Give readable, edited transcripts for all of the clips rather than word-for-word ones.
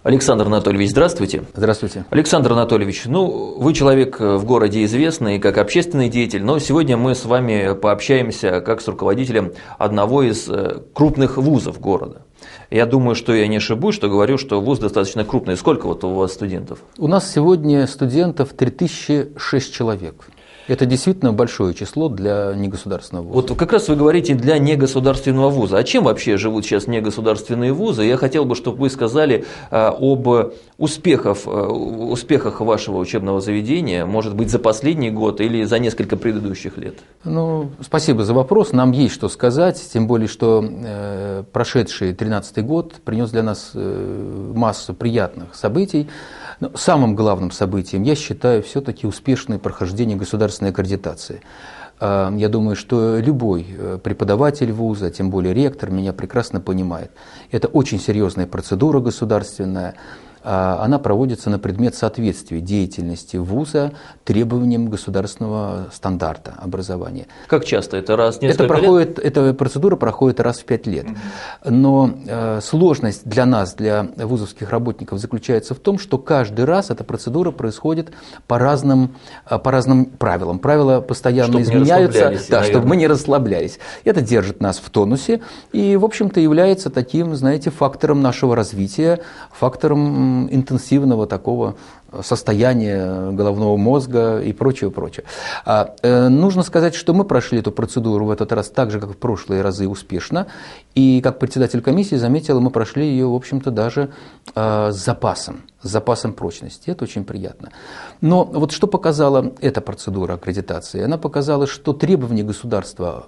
Александр Анатольевич, здравствуйте. Здравствуйте. Александр Анатольевич, вы человек в городе известный как общественный деятель, но сегодня мы с вами пообщаемся как с руководителем одного из крупных вузов города. Я думаю, что я не ошибусь, что говорю, что вуз достаточно крупный. Сколько у вас студентов? У нас сегодня студентов 3006 человек. Это действительно большое число для негосударственного вуза. Вот как раз вы говорите для негосударственного вуза. А чем вообще живут сейчас негосударственные вузы? Я хотел бы, чтобы вы сказали об успехах вашего учебного заведения, может быть, за последний год или за несколько предыдущих лет. Спасибо за вопрос. Нам есть что сказать, тем более, что прошедший 2013 год принес для нас массу приятных событий. Но самым главным событием я считаю все-таки успешное прохождение государственной аккредитации. Я думаю, что любой преподаватель вуза, тем более ректор, меня прекрасно понимает. Это очень серьезная процедура государственная. Она проводится на предмет соответствия деятельности вуза требованиям государственного стандарта образования. Как часто? Это раз в несколько лет? Эта процедура проходит раз в 5 лет. Но сложность для нас, для вузовских работников, заключается в том, что каждый раз эта процедура происходит по разным правилам. Правила постоянно изменяются, чтобы мы не расслаблялись. Это держит нас в тонусе и, в общем-то, является таким, фактором нашего развития, фактором интенсивного такого состояния головного мозга и прочее. Нужно сказать, что мы прошли эту процедуру в этот раз так же, как в прошлые разы, успешно. И как председатель комиссии заметил, мы прошли ее, в общем-то, даже с запасом прочности. Это очень приятно. Но вот что показала эта процедура аккредитации? Она показала, что требования государства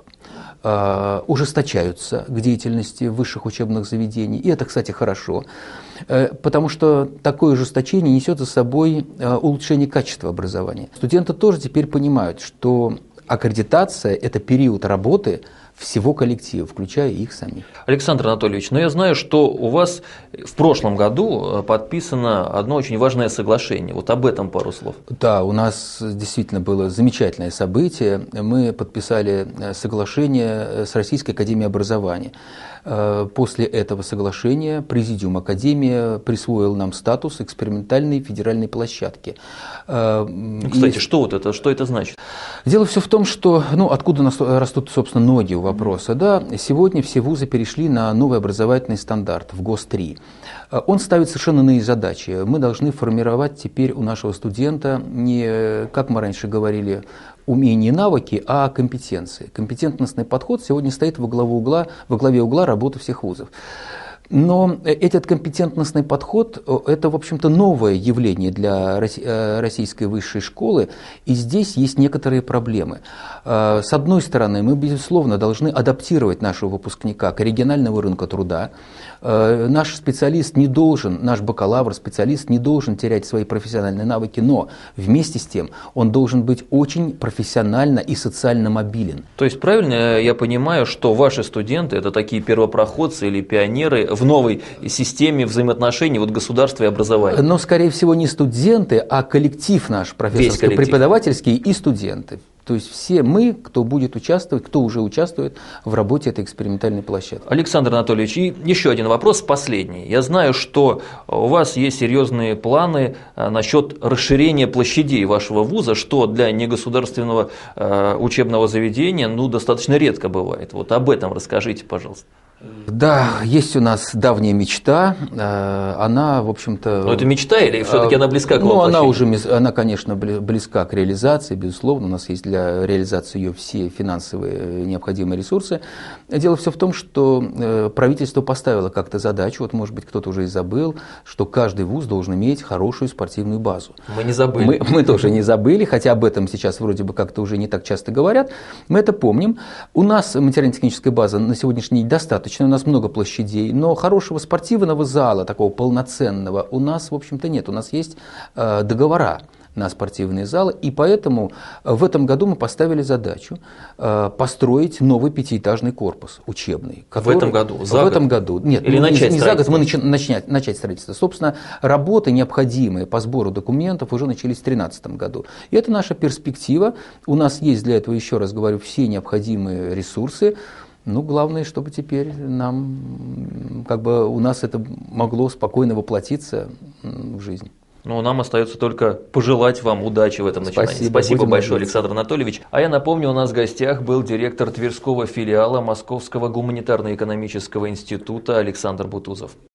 ужесточаются к деятельности высших учебных заведений. И это, кстати, хорошо, потому что такое ужесточение несет за собой улучшение качества образования. Студенты тоже теперь понимают, что аккредитация – это период работы всего коллектива, включая их самих. Александр Анатольевич, я знаю, что у вас в прошлом году подписано одно очень важное соглашение. Вот об этом пару слов. Да, у нас действительно было замечательное событие. Мы подписали соглашение с Российской академией образования. После этого соглашения Президиум Академии присвоил нам статус экспериментальной федеральной площадки. Кстати, что это значит? Дело все в том, что, откуда растут, собственно, ноги у вопроса. Да, сегодня все вузы перешли на новый образовательный стандарт в ГОС-3. Он ставит совершенно иные задачи. Мы должны формировать теперь у нашего студента не, как мы раньше говорили, умения и навыки, а компетенции. Компетентностный подход сегодня стоит во главе угла работы всех вузов. Но этот компетентностный подход – это, в общем-то, новое явление для российской высшей школы, и здесь есть некоторые проблемы. С одной стороны, мы, безусловно, должны адаптировать нашего выпускника к региональному рынку труда. Наш бакалавр-специалист не должен терять свои профессиональные навыки, но вместе с тем он должен быть очень профессионально и социально мобилен. То есть правильно я понимаю, что ваши студенты – это такие первопроходцы или пионеры в новой системе взаимоотношений государства и образования? Но, скорее всего, не студенты, а коллектив наш профессорско-преподавательский и студенты. То есть все мы, кто будет участвовать, кто уже участвует в работе этой экспериментальной площадки. Александр Анатольевич, и еще один вопрос, последний. Я знаю, что у вас есть серьезные планы насчет расширения площадей вашего вуза, что для негосударственного учебного заведения достаточно редко бывает. Вот об этом расскажите, пожалуйста. Да, есть у нас давняя мечта, она, в общем-то… Но это мечта или все-таки она близка к воплощению? Она, конечно, близка к реализации, безусловно, у нас есть для реализации ее все финансовые необходимые ресурсы. Дело все в том, что правительство поставило как-то задачу, может быть, кто-то уже и забыл, что каждый вуз должен иметь хорошую спортивную базу. Мы не забыли. Мы тоже не забыли, хотя об этом сейчас вроде бы как-то уже не так часто говорят, мы это помним. У нас материально-техническая база на сегодняшний день достаточно. У нас много площадей, но хорошего спортивного зала, такого полноценного, у нас, в общем-то, нет. У нас есть договора на спортивные залы, и поэтому в этом году мы поставили задачу построить новый 5-этажный корпус учебный. В этом году? В этом году. Нет, или не за год, мы начать строительство. Собственно, работы, необходимые по сбору документов, уже начались в 2013 году. И это наша перспектива. У нас есть для этого, еще раз говорю, все необходимые ресурсы. Ну, главное, чтобы теперь нам, как бы у нас это могло спокойно воплотиться в жизнь. Ну, нам остается только пожелать вам удачи в этом начинании. Спасибо большое, Александр Анатольевич. А я напомню, у нас в гостях был директор Тверского филиала Московского гуманитарно-экономического института Александр Бутузов.